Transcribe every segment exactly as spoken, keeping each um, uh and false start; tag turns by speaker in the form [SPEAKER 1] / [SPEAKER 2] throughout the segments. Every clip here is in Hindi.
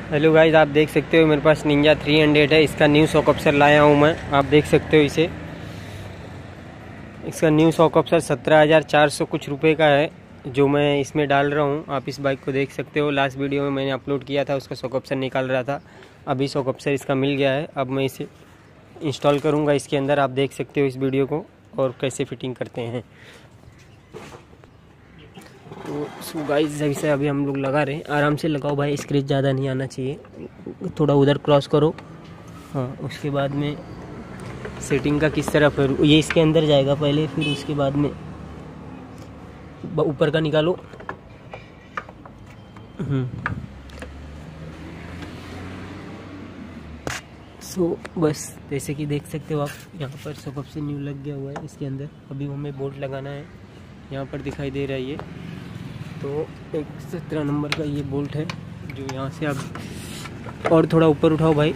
[SPEAKER 1] हेलो गाइस, आप देख सकते हो मेरे पास निंजा थ्री हंड्रेड है। इसका न्यू शॉक अप्सर लाया हूँ मैं। आप देख सकते हो इसे। इसका न्यू शॉक अप्सर सत्रह हज़ार चार सौ कुछ रुपए का है जो मैं इसमें डाल रहा हूँ। आप इस बाइक को देख सकते हो। लास्ट वीडियो में मैंने अपलोड किया था, उसका शॉक अप्सर निकाल रहा था। अभी शॉक अप्सर इसका मिल गया है। अब मैं इसे इंस्टॉल करूँगा इसके अंदर। आप देख सकते हो इस वीडियो को और कैसे फिटिंग करते हैं। तो सो गाइस, जैसे से अभी हम लोग लगा रहे हैं। आराम से लगाओ भाई, स्क्रैच ज़्यादा नहीं आना चाहिए। थोड़ा उधर क्रॉस करो। हाँ, उसके बाद में सेटिंग का किस तरह, फिर ये इसके अंदर जाएगा पहले, फिर उसके बाद में ऊपर का निकालो। सो बस जैसे कि देख सकते हो आप, यहाँ पर शॉक अप्सर न्यू लग गया हुआ है इसके अंदर। अभी हमें बोल्ट लगाना है। यहाँ पर दिखाई दे रहा है ये, तो एक सत्रह नंबर का ये बोल्ट है जो यहाँ से आप और थोड़ा ऊपर उठाओ भाई,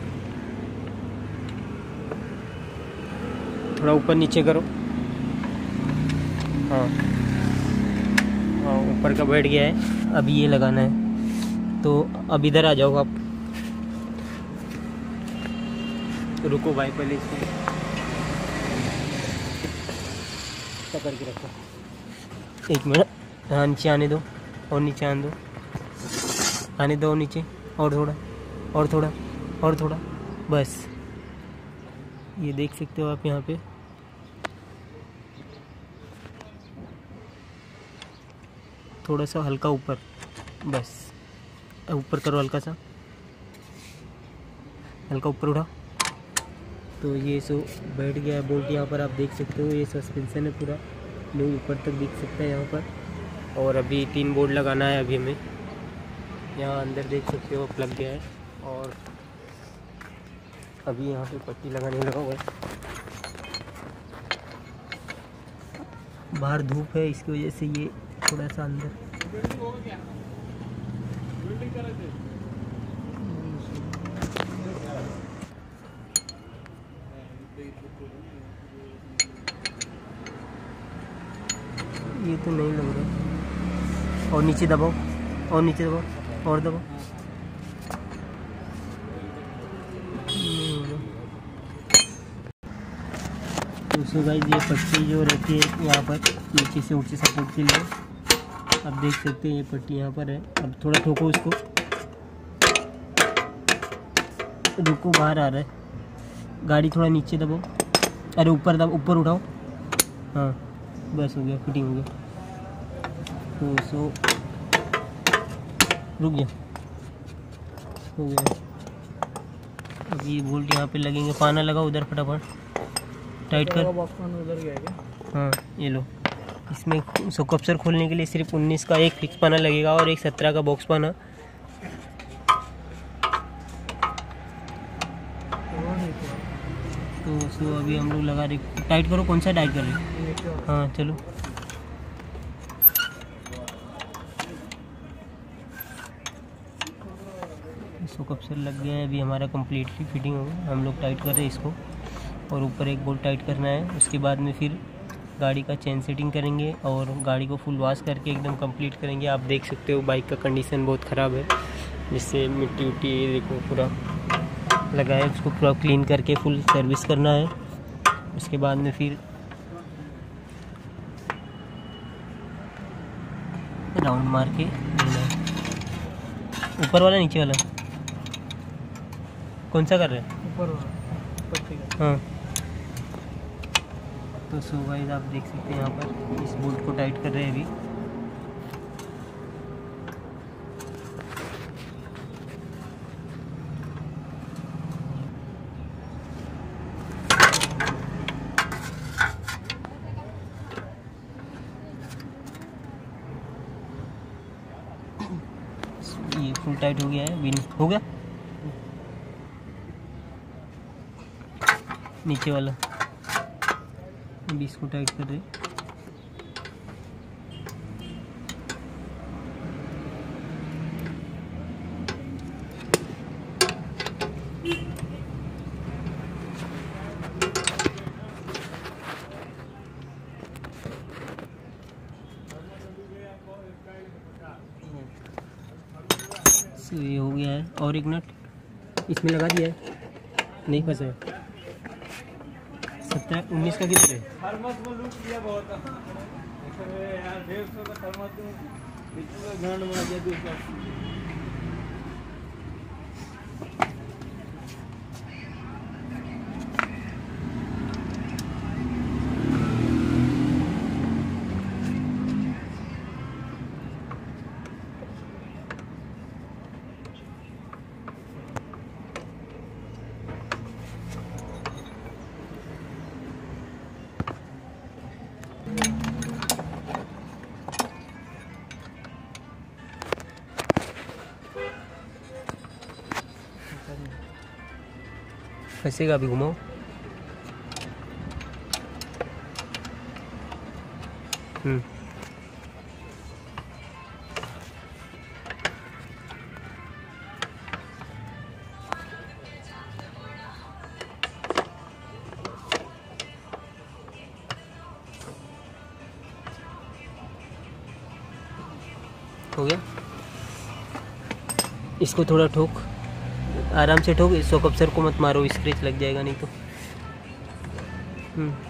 [SPEAKER 1] थोड़ा ऊपर नीचे करो। हाँ हाँ, ऊपर का बैठ गया है। अभी ये लगाना है, तो अब इधर आ जाओ आप। रुको भाई, पहले इसको पकड़ के रखो। एक मिनट। हाँ, नीचे आने दो और नीचे आने दो, आने दो नीचे। और थोड़ा और थोड़ा और थोड़ा, बस। ये देख सकते हो आप यहाँ पे। थोड़ा सा हल्का ऊपर, बस। ऊपर करो, हल्का सा, हल्का ऊपर उठा। तो ये सो बैठ गया है बोल्ट। यहाँ पर आप देख सकते हो ये सस्पेंशन है पूरा, लोग ऊपर तक दिख सकता है यहाँ पर। और अभी तीन बोर्ड लगाना है अभी हमें। यहाँ अंदर देख सकते हो प्लग गया है। और अभी यहाँ पे पट्टी लगाने लगा हुआ है। बाहर धूप है, इसकी वजह से ये थोड़ा सा अंदर। ये तो नहीं लग रहा। और नीचे दबाओ, और नीचे दबाओ, और दबाओ। तो गाइस, ये पट्टी जो रहती है यहाँ पर नीचे से ऊँचे सपोर्ट के लिए, आप देख सकते हैं ये पट्टी यहाँ पर है। अब थोड़ा ठोको इसको, रुको, बाहर आ रहा है। गाड़ी थोड़ा नीचे दबाओ, अरे ऊपर दबाओ, ऊपर उठाओ। हाँ, बस हो गया, फिटिंग हो गया। तो सो रुक गया, हो गया। अब ये बोल्ट यहाँ पे लगेंगे। पाना लगाओ उधर, फटाफट टाइट कर। उधर गया क्या? हाँ, ये लो। इसमें शॉक अप्सर खोलने के लिए सिर्फ उन्नीस का एक फिक्स पाना लगेगा और एक सत्रह का बॉक्स पाना। तो सो अभी हम लोग लगा रहे। टाइट करो। कौन सा टाइट कर रहे? हाँ, चलो। शॉक अप्सर लग गया है। अभी हमारा कंप्लीटली फिटिंग हो गया। हम लोग टाइट कर रहे हैं इसको, और ऊपर एक बोल्ट टाइट करना है। उसके बाद में फिर गाड़ी का चेन सेटिंग करेंगे और गाड़ी को फुल वॉश करके एकदम कंप्लीट करेंगे। आप देख सकते हो बाइक का कंडीशन बहुत ख़राब है, जिससे मिट्टी उट्टी देखो पूरा लगा है। उसको पूरा क्लीन करके फुल सर्विस करना है। उसके बाद में फिर राउंड मार के लेना है। ऊपर वाला, नीचे वाला, कौन सा कर रहे हैं? ऊपर वाला। हाँ, तो सो गाइस, आप देख सकते हैं यहाँ पर इस बोल्ट को टाइट कर रहे हैं अभी। ये फुल टाइट हो गया है। विन हो गया। नीचे वाला अभी इसको टाइट कर रहे। गाइस ये हो गया है। और एक नट इसमें लगा दिया है, नहीं फंसा है। सत्रह उन्नीस का कितने फंसेगा अभी, घुमाओ। हम्म हो गया। इसको थोड़ा ठोक, आराम से ठोक, शॉक अब्जॉर्बर को मत मारो, स्क्रैच लग जाएगा नहीं तो। हम्म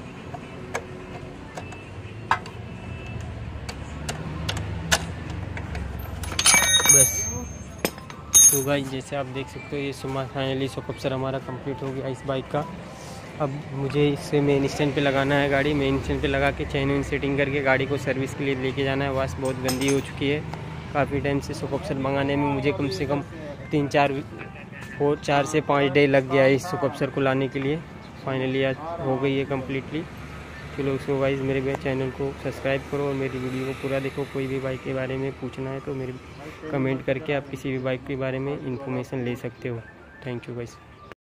[SPEAKER 1] बस। तो गाइस जैसे आप देख सकते हो ये सुमा फाइनली शॉक अब्जॉर्बर हमारा कंप्लीट हो गया इस बाइक का। अब मुझे इससे मेन स्टैंड पे लगाना है गाड़ी, मेन स्टैंड पे लगा के चैन वैन सेटिंग करके गाड़ी को सर्विस के लिए लेके जाना है। वाश बहुत गंदी हो चुकी है, काफ़ी टाइम से शॉक अब्जॉर्बर मंगाने में मुझे कम से कम तीन चार फोर चार से पाँच डे लग गया है इस शॉक अब्जॉर्बर को लाने के लिए। फाइनली आज हो गई है कम्प्लीटली। चलो उसको गाइस मेरे चैनल को सब्सक्राइब करो और मेरी वीडियो को पूरा देखो। कोई भी बाइक के बारे में पूछना है तो मेरे कमेंट करके आप किसी भी बाइक के बारे में इंफॉर्मेशन ले सकते हो। Thank you guys.